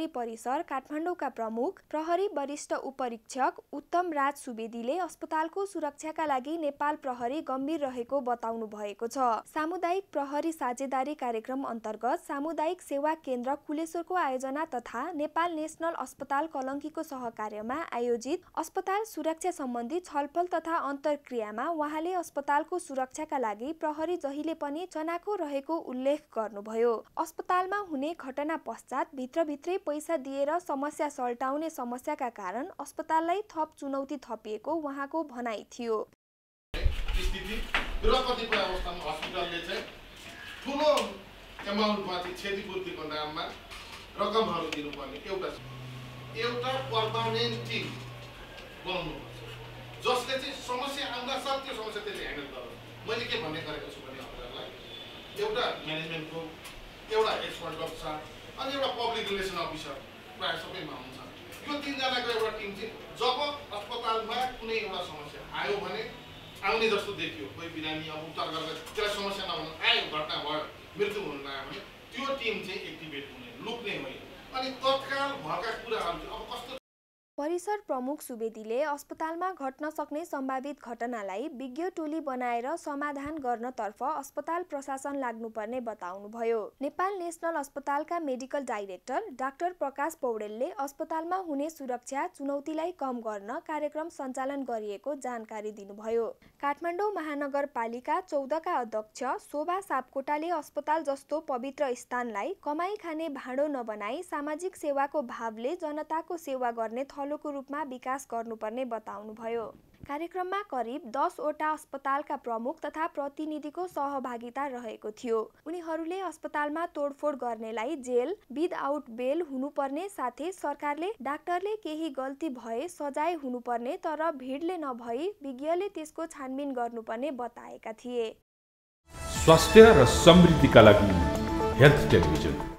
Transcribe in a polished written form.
प्रहरी परिसर काठमाडौँका प्रमुख प्रहरी वरिष्ठ उपरीक्षक उत्तम राज सुवेदीले अस्पतालको सुरक्षाका लागि नेपाल प्रहरी गम्भीर रहेको बताउनु भएको छ। सामुदायिक प्रहरी साझेदारी कार्यक्रम अन्तर्गत सामुदायिक सेवा केन्द्र कुलेश्वरको आयोजना तथा नेपाल नेशनल अस्पताल कलङ्कीको सहकार्यमा आयोजित अस्पताल सुरक्षा सम्बन्धी छलफल तथा अन्तर्क्रियामा उहाँले अस्पतालको सुरक्षाका लागि प्रहरी जहिले पनि चनाखो रहेको उल्लेख गर्नुभयो। अस्पतालमा हुने घटना पश्चात भित्रभित्रै पैसा दिएर समस्या सल्टाउने समस्याका कारण अस्पताललाई थप चुनौती थपिएको उहाँको भनाइ थियो। स्थिति र कतिपय अवस्थामा हस्पिटलले चाहिँ ठुलो एमाउन्टमा क्षतिपूर्तिको नाममा रकमहरू दिनुपर्ने एउटा पर्मानेन्ट टिम बनाउनुपर्छ जसले चाहिँ समस्या आउँदा साथ त्यो समस्या त्यसले ह्यान्डल गर्छ। मैले के भन्ने गरेको छु भने हजुरहरूलाई एउटा म्यानेजमेन्टको एउटा एक्सपर्ट अफिसर अनि एउटा पब्लिक रिलेसन अफिसर प्रायः सबैमा हुन्छ। यो तीनजनाको एउटा टिम चाहिँ जब अस्पतालमा कुनै एउटा समस्या आयो भने आउने जस्तो देखियो, कोही बिरामी अब उपचार गरेर त्यसलाई समस्या नहुनु आयो, घटना भयो, मृत्यु हुन लाग्यो भने त्यो टिम चाहिँ एक्टिभेट हुने, लुक्ने होइन अनि तत्काल भएका कुराहरू अब कस्तो। परिसर प्रमुख सुवेदीले अस्पतालमा घट्न सक्ने सम्भावित घटनालाई विज्ञ टोली बनाएर समाधान गर्नतर्फ अस्पताल प्रशासन लाग्नुपर्ने बताउनुभयो। नेपाल नेशनल अस्पतालका मेडिकल डाइरेक्टर डाक्टर प्रकाश पौडेलले अस्पतालमा हुने सुरक्षा चुनौतीलाई कम गर्न कार्यक्रम सञ्चालन गरिएको जानकारी दिनुभयो। काठमाडौँ महानगरपालिका 14 का अध्यक्ष शोभा सापकोटाले अस्पताल जस्तो पवित्र स्थानलाई कमाई खाने भाँडो नबनाई सामाजिक सेवाको भावले जनताको सेवा गर्ने थलोको रूपमा विकास गर्नुपर्ने बताउनुभयो। कार्यक्रममा करिब 10 वटा अस्पतालका प्रमुख तथा प्रतिनिधिको सहभागिता रहेको थियो। उनीहरूले अस्पतालमा तोडफोड गर्नेलाई जेल विदआउट बेल हुनुपर्ने साथै सरकारले डाक्टरले केही गल्ती भए सजाय हुनुपर्ने तर भिडले नभई विज्ञले त्यसको छानबिन गर्नुपर्ने बताएका थिए। स्वास्थ्य र समृद्धिका लागि हेल्थ टेलिभिजन।